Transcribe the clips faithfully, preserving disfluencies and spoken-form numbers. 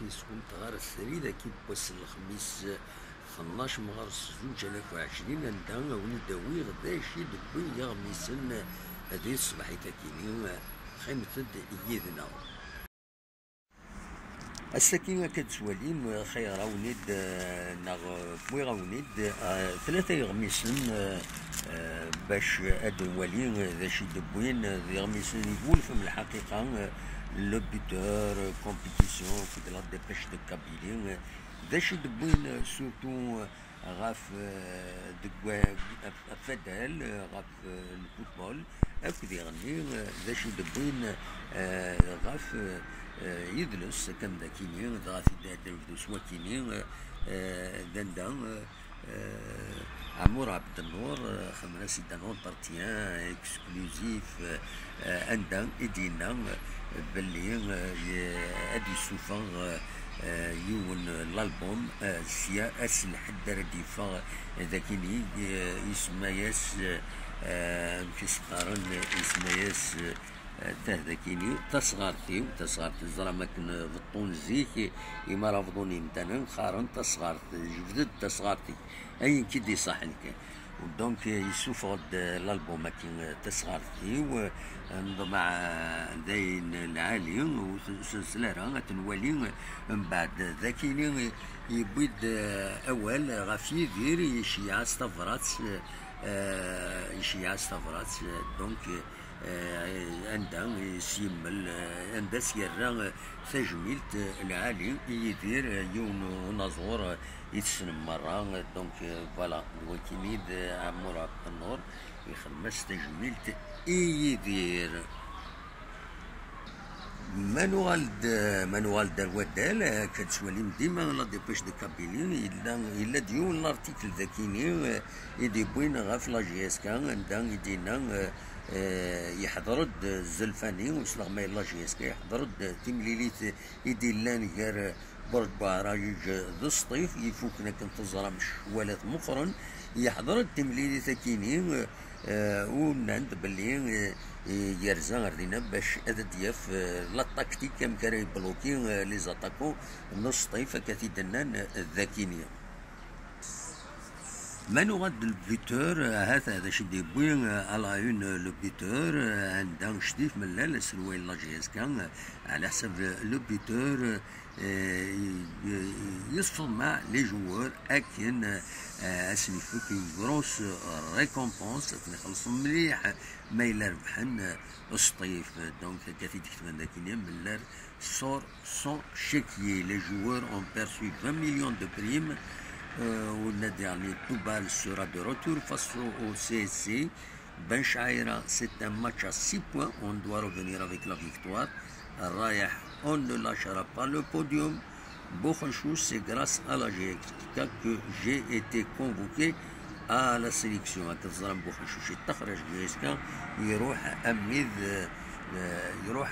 يسكنت غار الثريدة كي بوس الخميس ثناش مغار زوج آلاف وعشرين عندها ونداوي غدا شي دبي يغميسن هذه الصباح تاكيني خيمة يدنا السكينة كتسواليم خير غاونيد ناغ بوي غاونيد ثلاثة يغميسن باش هادو والين ذا شي دبوين يغميسن يقول في الحقيقة لو بيتور كومبيتيسيون في لا ديبيش دو كابيلين ذا شي دبوين سورتو غاف دكوا فدال غاف الفوتبول هاك يغني ذا شي دبوين غاف يدلس كم ذا كيني غاف يدلس سوا كيني دندان عمور عبد النور خمنا سيدان اونترتيان اكسكلوزيف عندنا ايدينا باللي هادي السوفا يون الالبوم سيا اس لحد رديفا ذاكيني يسمى ياس كيسقارن يسمى ياس تاه ذاكيني تصغارتي وتصغارتي الزرا ما كن فطون زيك يما رافضوني مثلا خارن تصغارت جبدت تصغارتي اي كيدي صاحنك دونك يسوفغ الالبوم كي تصغارتي مع داين العالي وسلسله راه تنولي من بعد ذاكيني يبيد اول غاف يدير يشيع استفرات يشيع استفرات دونك عندها يسيمل عندها سيرا تجميلت العالي يدير يوم ونظور يتسلم مرة دونك فوالا الوكيميد عمور عبد النور يخمس تجميلت يدير مانوال مانوال دار ودال كتسواليم ديما لا ديبيش دو كابيلين الا الا ديون لارتيكل ذاكيني يدي بوين غاف لا جي اس كا عندها يدينا يحضرد الزلفاني وصلغ ما يلا جي اس كا يحضرد تمليليت يدي لان غير برد باراجيج ذو الصيف يفوكنا كنتظر مش ولات مقرن يحضرد تمليليت كيني ونعند باللي يرزا غردينا باش هذا دياف لا تاكتيك كم كان يبلوكي لي زاتاكو نص طيف كثيدنا ذاكينيا مانو غاد البيتور هذا هذا شي ديبوين على اون لو بيتور عندها شديف من لا سروال لا جي اس كان على حسب لو بيتور يصفر مع لي جوار اكن اسمي فيك غروس ريكومبونس تنخلص مليح ما الا ربحن الصيف دونك كافي تكتب ذاك من لا سور سون شيكي لي جوار اون بيرسو vingt millions de primes. Euh, le dernier Toubal sera de retour face au C S C. Ben Chaïra, c'est un match à six points. On doit revenir avec la victoire. Rayah, on ne lâchera pas le podium. Bokhanchou, c'est grâce à la G X K que j'ai été convoqué à la sélection. كتزرم بوخنشو شي تخرج جي اس كا يروح اميد يروح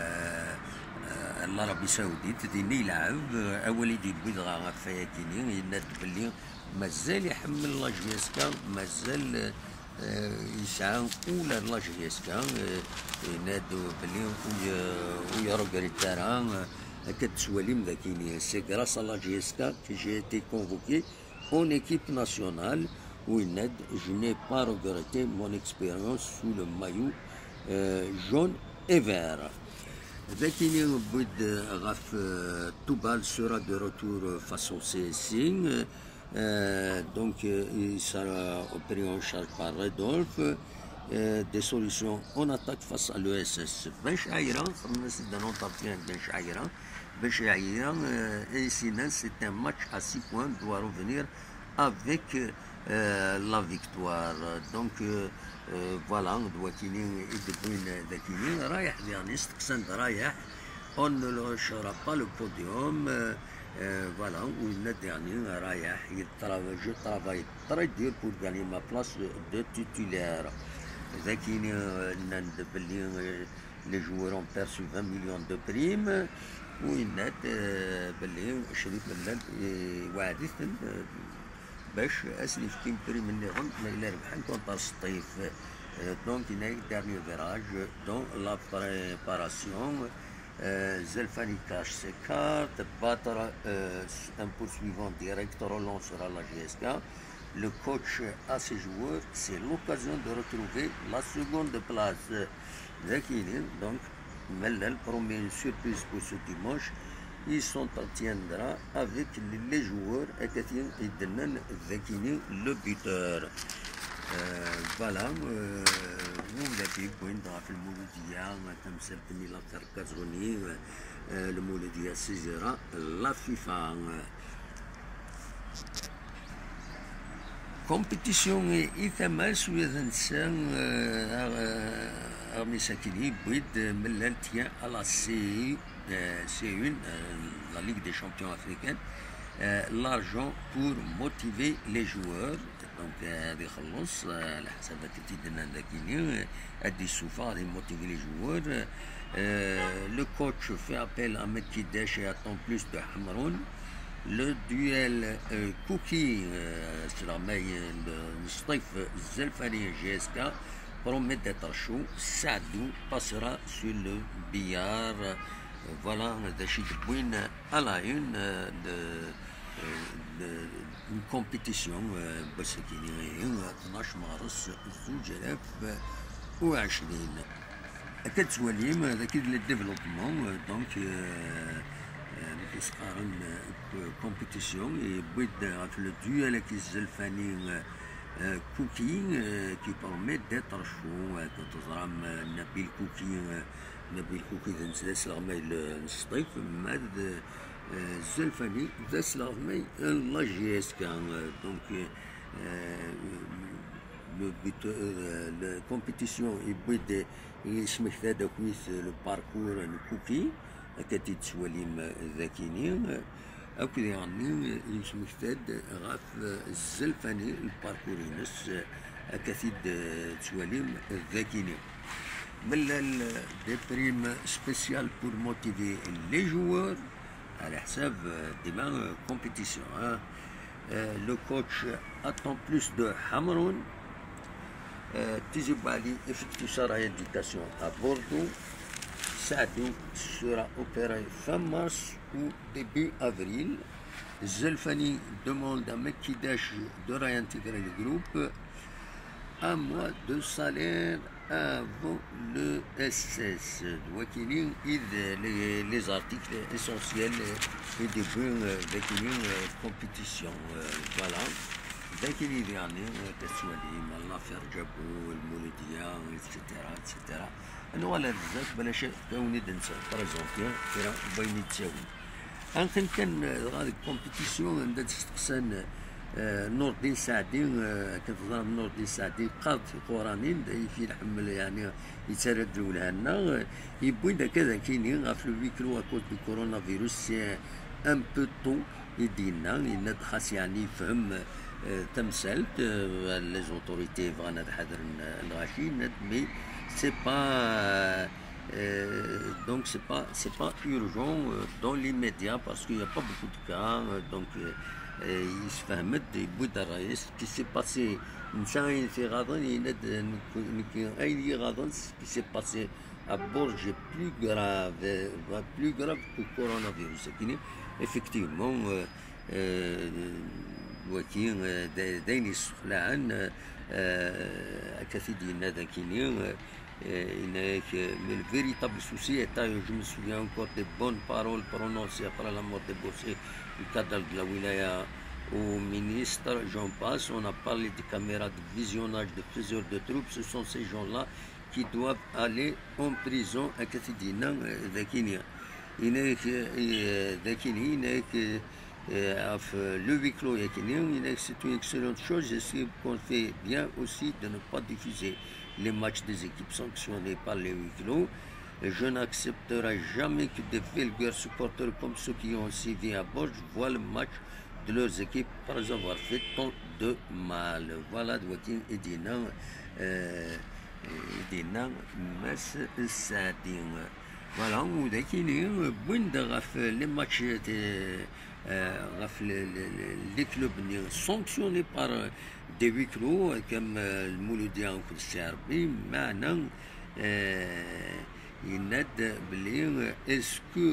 العربية السعودية ديني يلعب اول يدي بيضغى فياكيني يناد بلي مازال يحمل لا جي اس كا مازال يسعى اولى لا جي اس كا ينادوا بلي ويرقر التران كتسواليم ذاكيني سي غراس لا جي اس كا كي جي ايتي كونفوكي اون ايكيب ناسيونال ويناد جو ني با ريغريتي مون اكسبيريونس سو لو مايو جون اي فير ذاكيني بيد غاف توبال سورا دو روتور فاسون سي سين دونك il sera pris en charge par Redolphe des solutions en attaque face à l'E S S Ben Chaïra خمنا سيدنا نونطابيان Ben Chaïra Ben Chaïra et sinon c'est un match à six points doit revenir avec euh, la victoire donc euh, voilà دواتيني يدبوين ذاكيني رايح يعني استقسم رايح on ne lâchera pas le podium voilà où il dernier رايح يترافاي جو travaille très dur pour gagner ma place de titulaire ذاكيني نند باللي les joueurs ont perçu vingt millions de primes وينات باللي شريف ملال وعدت باش اسلف كيم بريم النغم ما الا ربحان كونتر الصيف دونك il y a eu dernier virage dans la préparation Zelfani cache ses cartes, battre un poursuivant direct relancera la G S K. Le coach à ses joueurs, c'est l'occasion de retrouver la seconde place. Donc, Mellel promet une surprise pour ce dimanche. Il s'entretiendra avec les joueurs et Kathleen Edenan Zakini, le buteur. Voilà, vous l'avez vu dans le Mouloudia, comme certains l'ont cartonné, le Mouloudia saisira la FIFA. Compétition إثماس ويذنسان أرمي ساكني بويد ملال tient à la C un, la Ligue des champions africaine, l'argent pour motiver les joueurs. Donc هذه خلص على حسابات تيدنا ذاكيني هذه السوفة غادي motiver les joueurs. Le coach fait appel à Mekki Dash et attend plus de Hamroun. Le duel euh, Kouki euh, sur la maille le Stif Zelfani G S K promet d'être chaud. Sadou passera sur le billard. Euh, voilà, Dachid Bouin à la une euh, de, euh, de une compétition بسكينية اثناش مارس زوج آلاف وعشرين. أكد سواليم ذاك الديفلوبمون دونك كيسقارن كومبيتيسيون يبغي في لو دويل كيزلفاني كوكي كي بروميت ديتر شو تزرام نبيل كوكي نبيل كوكي ذا نسلاس لغماي السطيف ماد الزلفاني ذا سلغماي لا جي اس كان دونك le but euh, la compétition يبغي يسمح هذا كويس لو باركور الكوكي أكتي تسواليم ذاكيني أكو يعني يسمح هذا غاف الزلفاني الباركورينس أكتي تسواليم ذاكيني من دي بريم سبيسيال بور موتيفي لي جوور على حساب ديما كومبيتيسيون. Le coach attend plus de Hamroun. Tizibali effectue sa rééducation à Bordeaux. Sadou sera opéré fin mars ou début avril. Zelfani demande à Mekki Dash de réintégrer le groupe. Un mois de salaire avant le S S. Wakilin les, les articles essentiels et début de la compétition. Voilà. ذاكيني يعني كسوالي مالا فرجابو المولودية إتسيتيرا إتسيتيرا أنا ولا بزاف بلا شيء كوني دنسا بريزونتيا كرا بيني تساوي. أنخن كان غادي كومبيتيسيون عندها تستقسان نور الدين سعدي كتظهر نور الدين سعدي قاد في قرانين في الحمل يعني يتردوا لهنا يبوي داك ذاكيني غاف لو ويكلو أكود دو كورونا فيروس سي ان بو طو يدينا ينا خاص يعني يفهم تمثلت les autorités فغانا تحضر الغاشي مي سي با donc c'est pas c'est pas urgent dans l'immédiat parce qu'il n'y a pas beaucoup de cas donc il se fait يبوي الرئيس qui s'est passé نسان في غاضن يند اي غاضن qui s'est passé à Bourges plus grave plus grave que le coronavirus effectivement وكين دايني السخلان كثير ديالنا ذاكيني mais le véritable souci est, je me souviens encore des bonnes paroles prononcées après la mort de Bossé du cadre de la wilaya au ministre, j'en passe, on a parlé des caméras de visionnage de plusieurs de troupes, ce sont ces gens-là qui doivent aller en prison à Kathidina Dakinia. Le huis clos c'est une excellente chose, et c'est qu'on fait bien aussi de ne pas diffuser les matchs des équipes sanctionnées par les huis clos. Je n'accepterai jamais que des vulgaires supporters comme ceux qui ont sévi à Bourges voient le match de leurs équipes par avoir fait tant de mal. Voilà, Joaquin Edina, Edina, Mas Sadin. Voilà, on a qui les matchs les clubs sanctionnés par des huis clos comme le Mouloudia ou le Serbie, maintenant يناد بلي اسكو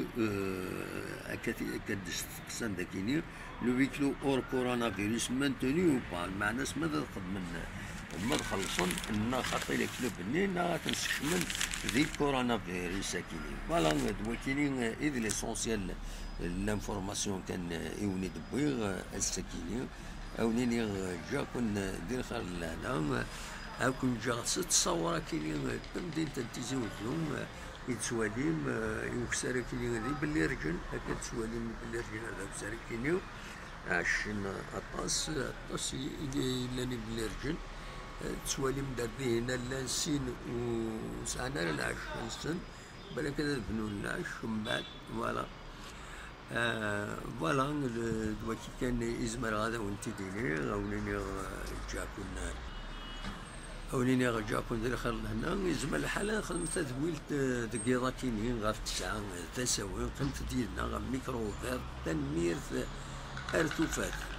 كاد تقسم داكيني لو ويكلو اور كورونا فيروس مانتوني او با المعنى ماذا من ما تخلصن ان خاطر الكلوب ني نا تنسكمل ذي كورونا فيروس كيني فوالا دوا كيني اذ ليسونسيال لانفورماسيون كان يوني دبويغ السكيني اونيني جا كون دير خير لهنا او كون جا تصور كيني تمدين تنتيزي وزوم يتسواليم يكسر كيني ذي باللي رجل هكا تسواليم باللي رجل هذا كسر كيني عشان اطاس اطاس يلاني باللي رجل تسواليم دار به هنا لانسين وسعنا العش نسن بلا كذا بنو العش ومن بعد فوالا فوالا دلوقتي كان يزمر غادا وانت ديني اوليني جاكون اوليني جاكون دير خير لهنا يزمر الحالة خدمت ذويلت دقيقة كينين غاف تسعة تساوي قمت ديالنا غا ميكرو غير تنمير ارتفات